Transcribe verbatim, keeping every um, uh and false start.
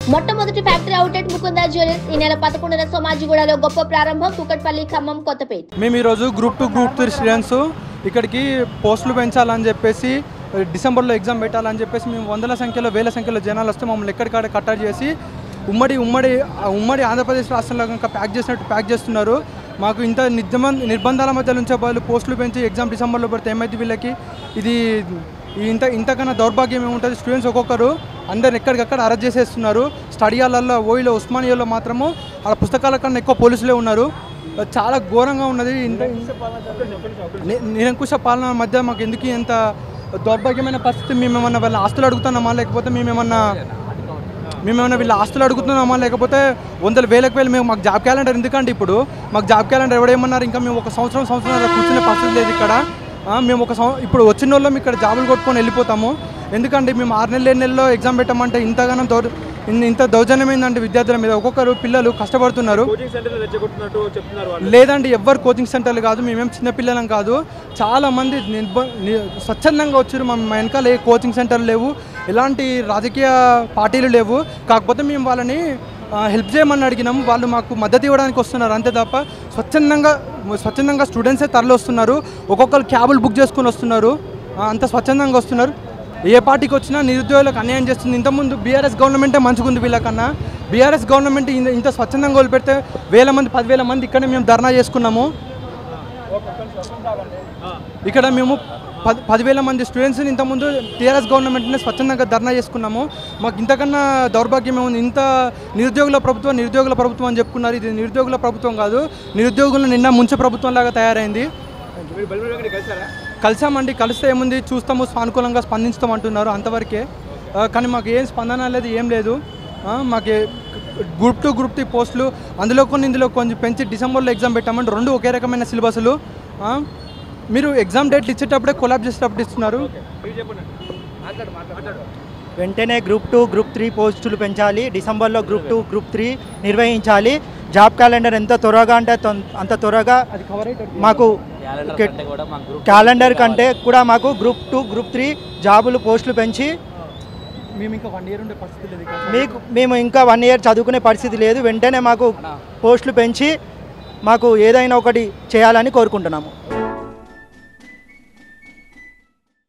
మొట్టమొదటి factory outlet Mukunda jewellers ఈ నెల పదకొండున సోమాజిగూడలో గొప్ప ప్రారంభం. కూకట్పల్లి, ఖమ్మం, కొత్తపేట. మేము ఈరోజు group two group three students ఇక్కడికి పోస్టులు పెంచాలని చెప్పేసి డిసెంబర్లో ఎగ్జామ్ పెట్టాలని చెప్పేసి మేము వందల సంఖ్యలో వేల సంఖ్యలో జనాలు వస్తే మమ్మల్ని ఎక్కడికాడ కట్టడి చేసి ఉమ్మడి ఉమ్మడి ఉమ్మడి ఆంధ్రప్రదేశ్ రాష్ట్రంలో కనుక ప్యాక్ చేసినట్టు ప్యాక్ చేస్తున్నారు. మాకు ఇంత నిర్బంధ నిర్బంధాల మధ్య నుంచే వాళ్ళు పోస్టులు పెంచి ఎగ్జామ్ డిసెంబర్లో పడితే ఏమైతే వీళ్ళకి ఇది ఇంత ఇంతకన్నా దౌర్భాగ్యం ఏముంటుంది. స్టూడెంట్స్ ఒక్కొక్కరు అందరు ఎక్కడికక్కడ అరెస్ట్ చేసేస్తున్నారు. స్టడీ హాల్లో ఓయిలో ఉస్మానియాలో మాత్రము ఆ పుస్తకాల కన్నా ఎక్కువ పోలీసులే ఉన్నారు. చాలా ఘోరంగా ఉన్నది. ఇంత నిరంకుశ పాలన మధ్య మాకు ఎందుకు ఎంత దౌర్భాగ్యమైన పరిస్థితి. మేమేమన్నా వాళ్ళ ఆస్తులు అడుగుతున్నామా, లేకపోతే మేమేమన్నా మేమేమన్నా వీళ్ళ ఆస్తులు అడుగుతున్నామా, లేకపోతే వందల వేలకు వేలు మేము మాకు జాబ్ క్యాలెండర్ ఎందుకంటే ఇప్పుడు మాకు జాబ్ క్యాలెండర్ ఎవడేమన్నారు. ఇంకా మేము ఒక సంవత్సరం సంవత్సరం కూర్చునే పరిస్థితి లేదు ఇక్కడ. మేము ఒక సం ఇప్పుడు వచ్చిన వాళ్ళం ఇక్కడ జాబులు కొట్టుకొని వెళ్ళిపోతాము. ఎందుకంటే మేము ఆరు నెలలు ఏడు నెలల్లో ఎగ్జామ్ పెట్టామంటే ఇంతగానో దౌర్ ఇంత దౌర్జన్యమైందంటే విద్యార్థుల మీద. ఒక్కొక్కరు పిల్లలు కష్టపడుతున్నారు. లేదండి, ఎవ్వరు కోచింగ్ సెంటర్లు కాదు, మేమేం చిన్నపిల్లలం కాదు. చాలామంది నిర్బ స్వచ్ఛందంగా వచ్చారు. మా వెనకాల ఏ కోచింగ్ సెంటర్లు లేవు, ఎలాంటి రాజకీయ పార్టీలు లేవు. కాకపోతే మేము వాళ్ళని హెల్ప్ చేయమని అడిగినాము. వాళ్ళు మాకు మద్దతు ఇవ్వడానికి వస్తున్నారు అంతే తప్ప స్వచ్ఛందంగా స్వచ్ఛందంగా స్టూడెంట్సే తరలి వస్తున్నారు. ఒక్కొక్కరు క్యాబులు బుక్ చేసుకుని వస్తున్నారు. అంత స్వచ్ఛందంగా వస్తున్నారు. ఏ పార్టీకి వచ్చినా నిరుద్యోగులకు అన్యాయం చేస్తుంది. ఇంతకుముందు బీఆర్ఎస్ గవర్నమెంటే మంచిగుంది వీళ్ళకన్నా. బీఆర్ఎస్ గవర్నమెంట్ ఇంత స్వచ్ఛందంగా వదిలిపెడితే వేల మంది పదివేల మంది ఇక్కడే మేము ధర్నా చేసుకున్నాము. ఇక్కడ మేము పది పదివేల మంది స్టూడెంట్స్ని ఇంతకుముందు టీఆర్ఎస్ గవర్నమెంట్ని స్వచ్ఛందంగా ధర్నా చేసుకున్నాము. మాకు ఇంతకన్నా దౌర్భాగ్యం ఏముంది. ఇంత నిరుద్యోగుల ప్రభుత్వం నిరుద్యోగుల ప్రభుత్వం అని చెప్పుకున్నారు. ఇది నిరుద్యోగుల ప్రభుత్వం కాదు, నిరుద్యోగులను నిన్న ముంచే ప్రభుత్వం లాగా తయారైంది. కలిసామండి, కలిస్తే ఏముంది చూస్తాము, సానుకూలంగా స్పందించుతాం అంటున్నారు అంతవరకే. కానీ మాకు ఏం స్పందన లేదు, ఏం లేదు. మాకు గ్రూప్ టూ గ్రూప్ త్రీ పోస్టులు అందులో కొన్ని ఇందులో కొంచెం పెంచి డిసెంబర్లో ఎగ్జామ్ పెట్టామంటే రెండు ఒకే రకమైన సిలబస్లు. మీరు ఎగ్జామ్ డేట్లు ఇచ్చేటప్పుడే కొలాబ్ చేసేటప్పుడు ఇస్తున్నారు. వెంటనే గ్రూప్ టూ గ్రూప్ త్రీ పోస్టులు పెంచాలి. డిసెంబర్లో గ్రూప్ టూ గ్రూప్ త్రీ నిర్వహించాలి. జాబ్ క్యాలెండర్ ఎంత త్వరగా అంటే అంత త్వరగా మాకు క్యాలెండర్ కంటే కూడా మాకు గ్రూప్ టూ గ్రూప్ త్రీ జాబులు పోస్టులు పెంచి మేము ఇంకా వన్ ఇయర్ ఉండే పరిస్థితి లేదు. మీకు మేము ఇంకా వన్ ఇయర్ చదువుకునే పరిస్థితి లేదు. వెంటనే మాకు పోస్టులు పెంచి మాకు ఏదైనా ఒకటి చేయాలని కోరుకుంటున్నాము.